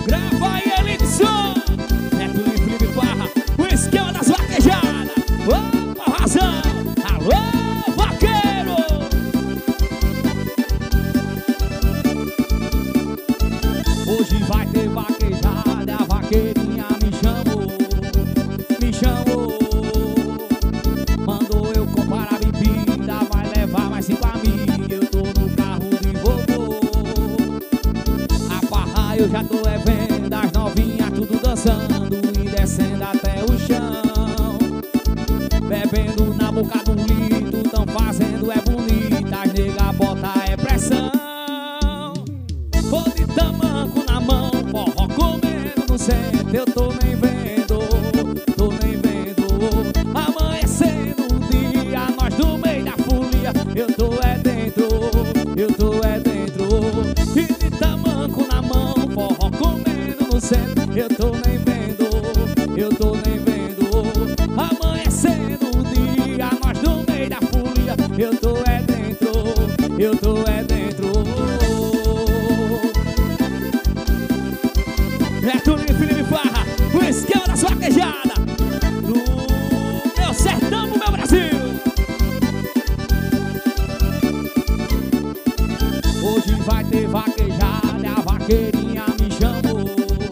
Grava aí, Elidson. Neto Lima, Felipe Farra, o esquema das vaquejadas. Opa, razão. Alô, vaqueiro. Hoje vai ter vaquejada, a vaqueirinha me chamou. Mandou eu comprar a bebida, vai levar mais 5 amigos. Eu tô no carro de vovô. A farra eu já tô vendo, as novinhas tudo dançando e descendo até o chão. Bebendo na boca do litro, tão fazendo é bonita, as nega bota é pressão. Tô de tamanco na mão, forró comendo no centro, eu tô nem vendo, amanhecendo o dia, nós do meio da folia, eu tô é dentro, e de tamanco na mão, forró comendo no centro, eu tô nem vendo, amanhecendo o dia, nós do meio da folia, eu tô é dentro, Neto Lima, Felipe Farra, o esquema das vaquejadas do meu sertão, do meu Brasil. Hoje vai ter vaquejada, a vaqueirinha me chamou.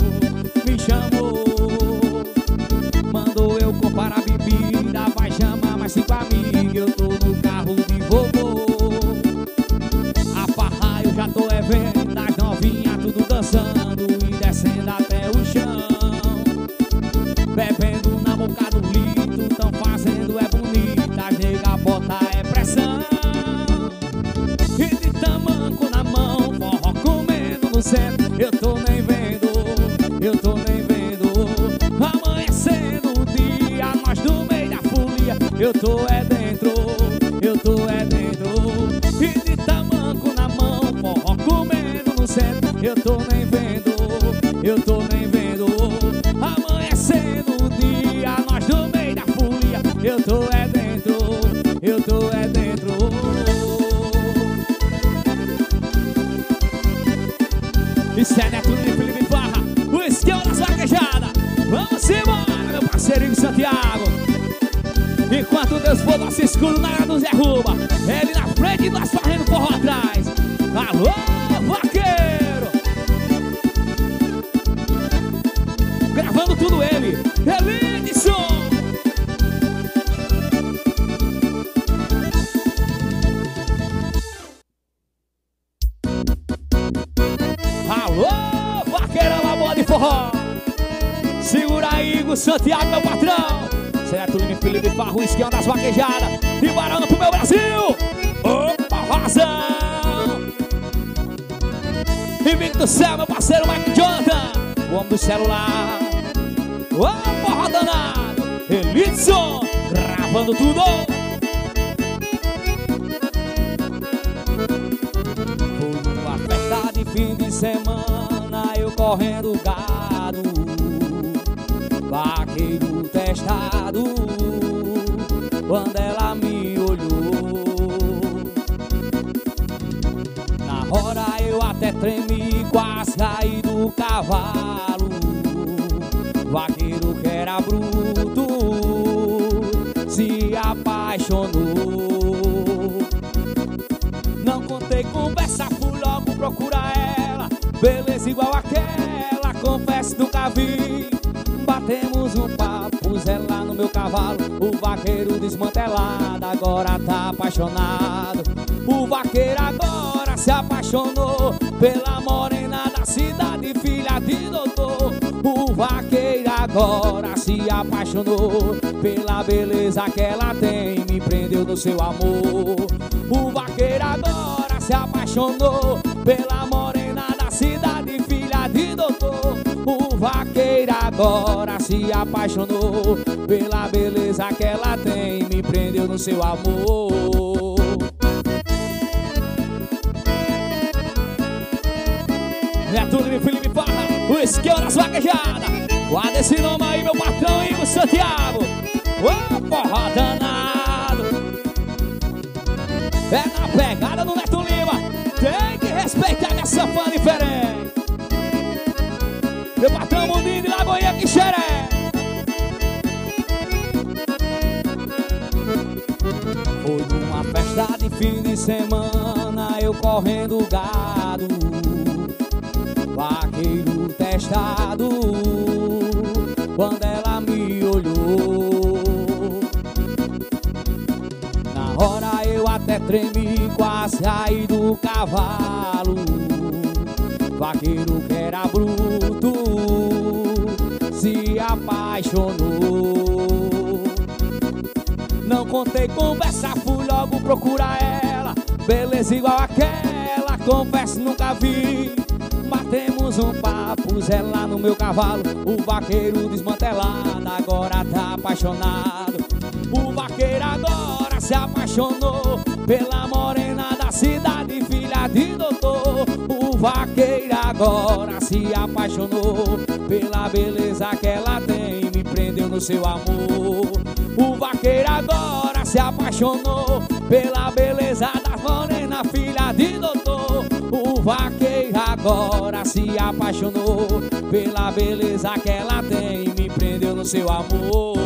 Mandou eu comprar a bebida, vai chamar mais 5 amigos, eu tô no carro de vovô. A farra eu já tô vendo, as novinhas tudo dançando e descendo até o chão. Bebendo na boca do litro, tão fazendo é bonita, as nega bota é pressão. E de tamanco na mão, forró comendo no centro, eu tô nem vendo, amanhecendo o dia, nós do meio da folia, eu tô é dentro, e de tamanco na mão, forró comendo no centro, eu tô nem vendo, amanhecendo o dia, nós do meio da folia, eu tô é dentro, Isso é Neto Lima, Felipe Farra, o esquema das vaquejadas. Vamos embora, meu parceirinho Santiago. Enquanto Deus for nosso escudo na área do Zé Ruba, ele na frente e nós varrendo forró atrás. Alô, vaqueiro! Gravando tudo ele, Elidson. Alô, vaqueirão, a bola de forró. Segura aí, Igor Santiago, meu patrão. Certo, Lima, Felipe Farra, o esquema das vaquejadas. E barando pro meu Brasil. Opa, razão. Inimigo do céu, meu parceiro Mike Jonathan, o homem do celular. Opa, danado. Elidson, gravando tudo. Foi uma festa de fim de semana, eu correndo gado, vaqueiro testado, quando ela me olhou. Na hora eu até tremi, quase caí do cavalo. Vaqueiro que era bruto se apaixonou. Não contei conversa, fui logo procurar ela. Beleza igual aquela, confesso nunca vi. Batemos um papo, pus ela no meu cavalo. O vaqueiro desmantelado agora tá apaixonado. O vaqueiro agora se apaixonou pela morena da cidade, filha de doutor. O vaqueiro agora se apaixonou pela beleza que ela tem, me prendeu no seu amor. O vaqueiro agora se apaixonou pela morena da cidade, filha de doutor. O vaqueiro agora se apaixonou pela beleza que ela tem, me prendeu no seu amor. Neto Lima, Felipe Farra, o esquema das vaquejadas. Guarda esse nome aí, meu patrão Igor Santiago. Ô, porra danado. É na pegada do Neto Lima, tem que respeitar essa fã diferente. de fim de semana eu correndo gado, vaqueiro testado. Quando ela me olhou, na hora eu até tremi, quase saí do cavalo. Vaqueiro que era bruto se apaixonou. Não contei conversa, fui logo procurar ela. Beleza igual aquela, confesso nunca vi. Batemos um papo, Zé lá no meu cavalo. O vaqueiro desmantelado agora tá apaixonado. O vaqueiro agora se apaixonou pela morena da cidade, filha de doutor. O vaqueiro agora se apaixonou pela beleza que ela tem, me prendeu no seu amor. O vaqueiro agora se apaixonou pela beleza da morena, filha de doutor. O vaqueiro agora se apaixonou pela beleza que ela tem, me prendeu no seu amor.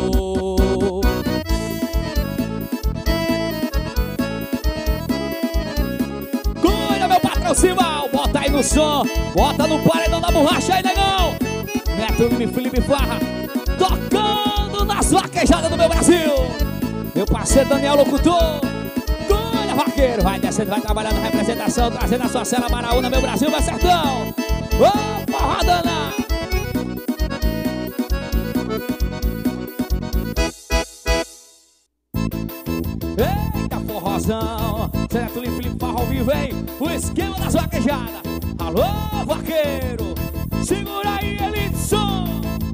Cuida, meu patrão Sival, bota aí no som, bota no paredão da borracha aí, negão. Neto Lime Felipe Farra, tocando nas vaquejadas do meu Brasil. Meu parceiro Daniel Locutor. Cuida, vaqueiro, vai descendo, vai trabalhando na representação, trazendo a sua cela Baraúna, meu Brasil, meu sertão. Ô, porradana! Eita, forrozão. Neto Lime Felipe Farra ao vivo, hein? O esquema das vaquejadas. Alô, vaqueiro, segura aí, Elitson.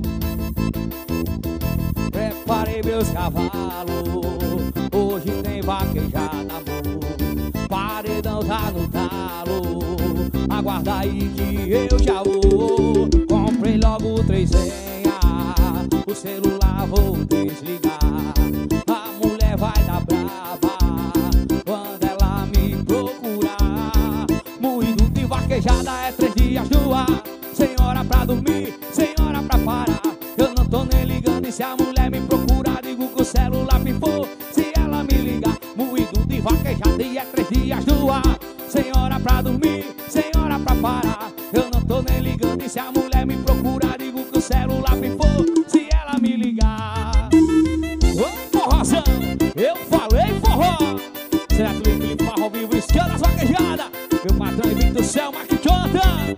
Preparei meus cavalos, hoje tem vaquejada, amor. Paredão tá no talo, aguarda aí que eu já vou. Comprei logo 3 senhas, o celular vou desligar. A mulher vai dar brava quando ela me procurar. Moído de vaquejada é 3 dias no ar. Sem hora pra dormir, sem hora pra parar. Eu não tô nem ligando e se a mulher me procurar, digo que o celular pifou. Se ela me ligar, moído de vaquejada e é 3 dias no ar. Sem hora pra dormir, sem hora pra parar. Eu não tô nem ligando e se a mulher me procurar, digo que o celular pifou. Se ela me ligar. Ô, forrozão, eu falei forró. Será que o Felipe Farra ao vivo, escala as vaquejadas. Meu patrão é Vitor do Céu, Mark Jonathan.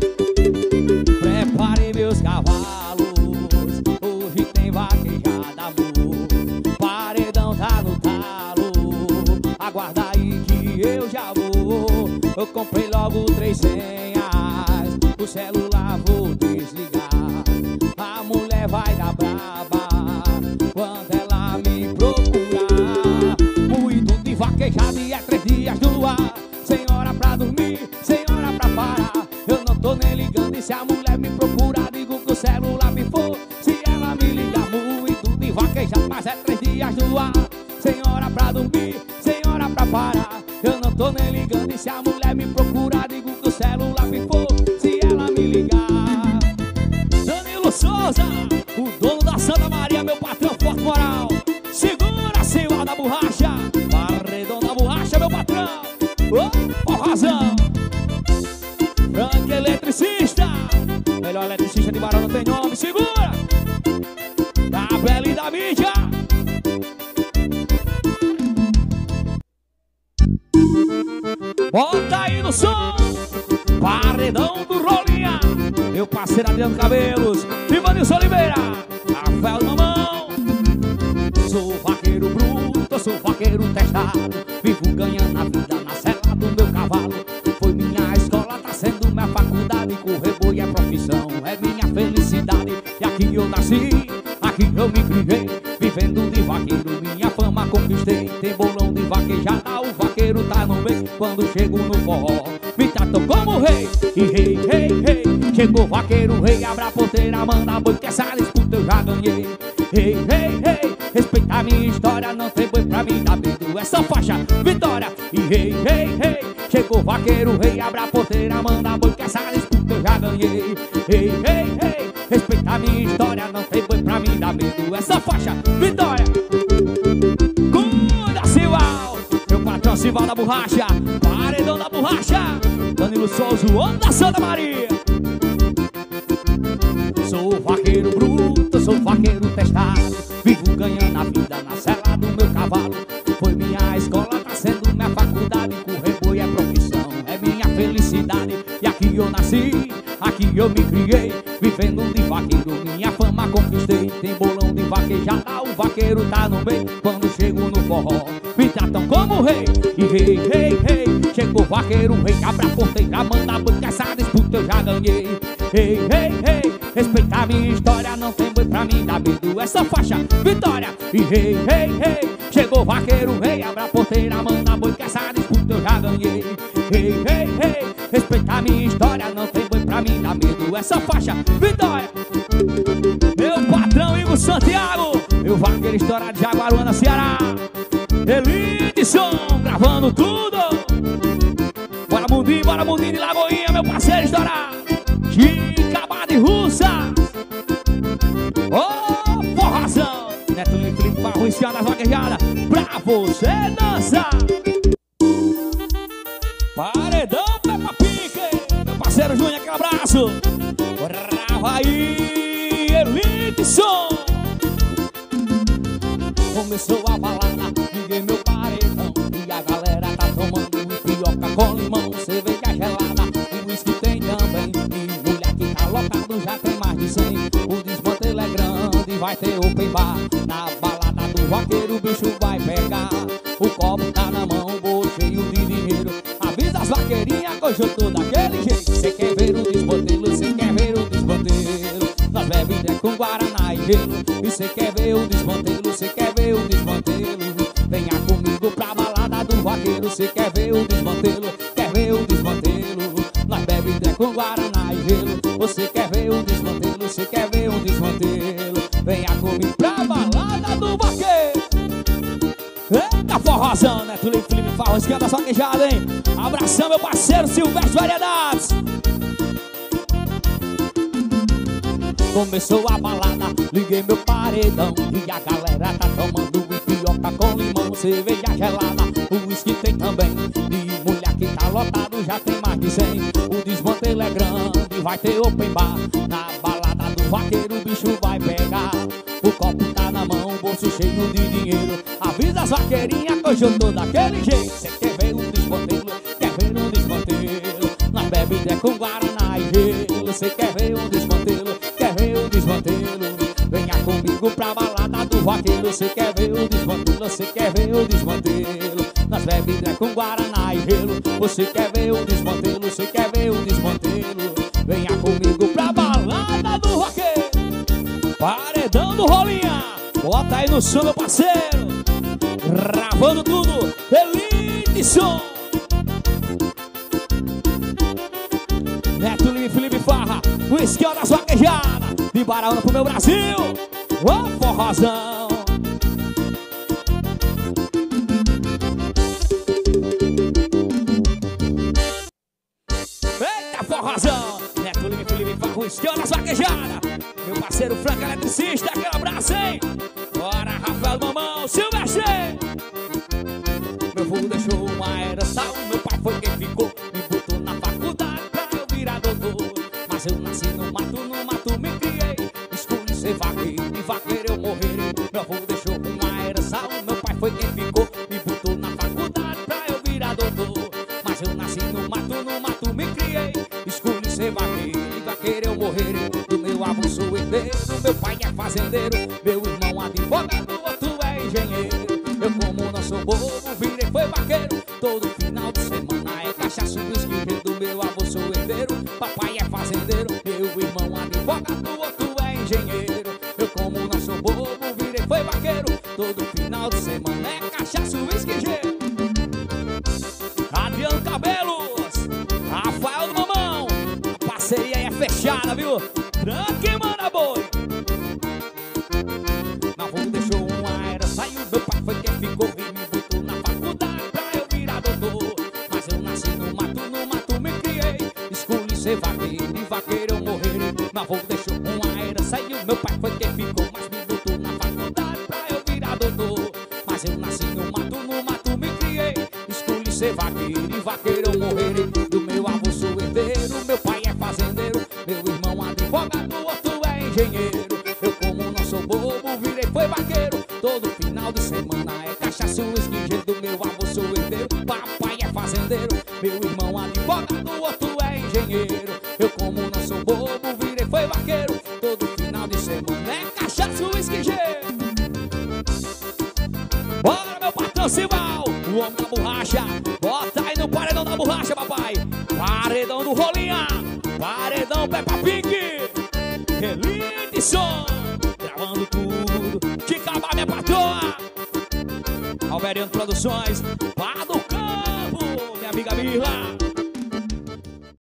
Preparei meus cavalos, hoje tem vaquejada, amor. Paredão tá no talo, aguarda aí que eu já vou. Eu comprei logo 3 senhas, o celular vou desligar. A mulher vai dar braba quando ela me procurar. Moído de vaquejada e é 3 dias no ar. Sem hora pra dormir, sem hora pra parar. Eu não tô nem ligando e se a mulher me procurar, digo que o celular me for. Se ela me ligar, moído de vaquejada, mas é 3 dias no ar. Sem hora pra dormir, sem hora pra parar. Eu não tô nem ligando e se a mulher me procurar, digo que o celular me for. Se ela me ligar. Danilo Souza, o dono da Santa Maria, meu patrão forte moral. Segura, senhor da borracha, paredão da borracha, meu patrão. Ô, forrozão. Frank Eletricista, melhor eletricista de Barão não tem nome. Segura. Da Bela e da mídia. Bota aí no som, paredão do Rolinha. Meu parceiro Adriano Cabelos, Ivanilson Oliveira, Rafael na mão. Sou vaqueiro bruto, sou vaqueiro testado. Vivo ganhando a vida na cela do meu cavalo. Foi minha escola, tá sendo minha faculdade. Correr boi é profissão, é minha felicidade. E aqui eu nasci, aqui eu me criei. Vivendo de vaqueiro, minha fama conquistei. Tem bolão de vaquejada, o vaqueiro tá no meio. Quando chego no forró, me tratam como rei. E rei, rei, rei, chegou o vaqueiro rei. Abra a porteira, manda boi, que essa disputa eu já ganhei. Rei, rei, rei, respeita a minha história. Não tem boi pra mim dar medo, essa faixa, vitória. E rei, rei, rei, chegou o vaqueiro rei. Abra a porteira, manda boi, que essa disputa eu já ganhei. Rei, rei, rei, respeita a minha história. Não tem boi pra mim dar medo, essa faixa, vitória. Cuida, Sival, meu patrão Sival da borracha, paredão da borracha. Danilo Souza, o homem da Santa Maria. Sou vaqueiro bruto, sou vaqueiro testado. Vivo ganhando a vida na sela do meu cavalo. Foi minha escola, tá sendo minha faculdade. Correr boi é profissão, é minha felicidade. E aqui eu nasci, aqui eu me criei. Vivendo de vaqueiro, minha fama conquistei. Tem bolão de vaquejada, o vaqueiro tá no meio. Quando chego no forró, me tratam como rei. E rei, rei, rei, chegou o vaqueiro, rei. Abre a porteira, manda boi, que essa disputa eu já ganhei. Ei, ei, ei, respeita a minha história, não tem boi pra mim dar medo. Essa faixa, vitória. E rei, rei, rei, chegou o vaqueiro, rei. Abre a porteira, manda boi, que essa disputa eu já ganhei. Ei, ei, ei, respeita a minha história, não tem boi pra mim dar medo. Essa faixa, vitória. Meu patrão Igor Santiago, meu vaqueiro estourado de Jaguaruana, Ceará. Elidson, gravando tudo. Bora mundinho de Lagoinha, meu parceiro estourado. De Cabada e Russa. Ô, forrazão. Neto Felipe Farro, esse ano das vaquejadas. Pra você dançar. Paredão Peppa Pig, meu parceiro Júnior, aquele abraço. Brava aí, Elidson. Começou a balada, liguei meu paredão. E a galera tá tomando ipioca com limão. Cerveja gelada, o uísque tem também. E mulher que tá lotado já tem mais de 100. O desmantelo é grande, vai ter open bar. Na balada do vaqueiro o bicho vai pegar. O copo tá na mão, bolso cheio de dinheiro. Avisa as vaqueirinhas que hoje eu tô daquele jeito. Cê quer ver o desmantelo, cê quer ver o desmantelo. Nós bebemos com guaraná e gelo. E cê quer ver o desmantelo, cê quer ver o desmantelo. Venha comigo pra balada do vaqueiro. Cê quer ver o desmantelo, quer ver o desmantelo. Nós bebemos com guaraná e gelo. Você quer ver o desmantelo, cê quer ver o desmantelo. Venha comigo pra balada do vaqueiro. Eita forrozão, né? Felipe Farro, esquenta só queijada, hein? Abração, meu parceiro Silvestre Variedades. Começou a balada, liguei meu paredão. E a galera tá tomando ipioca com limão. Cerveja gelada, o uísque tem também. E mulher que tá lotado já tem mais de 100. O desmantelo é grande, vai ter open bar. Na balada do vaqueiro o bicho vai pegar. O copo tá na mão, o bolso cheio de dinheiro. Avisa as vaqueirinhas que hoje eu tô daquele jeito. Cê quer ver um desmantelo, quer ver um desmantelo. Nós bebemos com guaraná e gelo. Cê quer ver um desmantelo, quer ver um desmantelo. Venha comigo pra balada do vaqueiro. Cê quer ver o desmantelo, cê quer ver o desmantelo. Nós bebemos com guaraná e gelo. Você quer ver o desmantelo, cê quer ver o desmantelo. Venha comigo pra balada do vaqueiro. Paredão do Rolinha, bota aí no som, meu parceiro. Gravando tudo, Elidson. Neto Lima e Felipe Farra, o esquião da sua queijada. De Baraúna pro meu Brasil. Ô forrozão. Eita forrozão. Neto Lima e Felipe Farra, o esquião da sua queijada. Meu parceiro Franco Eletricista, aquele abraço, hein? Bora, Rafael Mamão, Silvestre. Meu avô deixou uma herança, o meu pai foi quem ficou. Me botou na faculdade pra eu virar doutor. Mas eu nasci no mato me criei. Escolhi ser vaqueiro, e vaqueiro eu morrerei. Meu avô deixou uma herança, o meu pai foi quem ficou. Me botou na faculdade pra eu virar doutor. Mas eu nasci no mato me criei. Escolhi ser vaqueiro, e vaqueiro eu morrerei. Do meu avô sou herdeiro, meu pai é fazendeiro. Meu irmão advogado, outro é engenheiro. Eu como não sou bobo, virei foi vaqueiro. Todo final de semana é cachaça, whisky. Do meu avô sou herdeiro, papai é fazendeiro. Meu irmão advogado, outro é engenheiro. Eu como não sou bobo, virei foi vaqueiro. Todo final de semana é cachaça, whisky. Adriano Cabelos, Rafael do Mamão, a parceria é fechada, viu? Tranque e manda boi. Meu avô deixou uma era, saiu, meu pai foi quem ficou. E me botou na faculdade pra eu virar doutor. Mas eu nasci no mato me criei. Escolhi ser vaqueiro, e vaqueiro eu morrerei. Meu avô deixou uma era, saiu, meu pai foi quem ficou. Mas me botou na faculdade pra eu virar doutor. Mas eu nasci no mato me criei. Escolhi ser vaqueiro. vaqueiro, eu morrerei. Do meu avô sou herdeiro, meu pai é fazendeiro, meu irmão advogado, o outro é engenheiro. Eu como não sou bobo, virei foi vaqueiro. Todo final de semana é cachaça, uísque, gelo. Do meu avô sou herdeiro, papai é fazendeiro, meu irmão advogado, o outro é engenheiro. Eu como não sou bobo, virei foi vaqueiro. Todo final de semana é cachaça, uísque, gelo. Bora, meu patrão Sival, o homem da borracha. Bota aí no paredão da borracha, papai. Paredão do Rolinha, paredão Peppa Pig, Elite Som, gravando tudo. De acabar minha patroa, Alveriano Produções.